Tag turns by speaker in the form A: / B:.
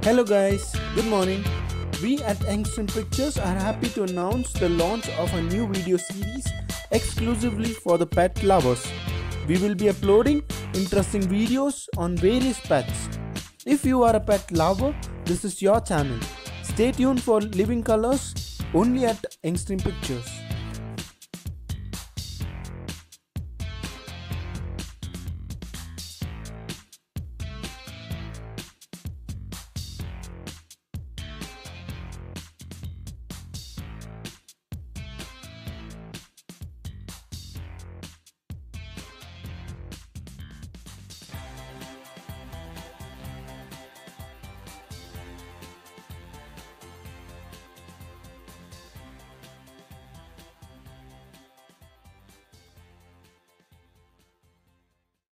A: Hello guys, good morning. We at Youngstern Pictures are happy to announce the launch of a new video series exclusively for the pet lovers. We will be uploading interesting videos on various pets. If you are a pet lover, this is your channel. Stay tuned for living colors only at Youngstern Pictures.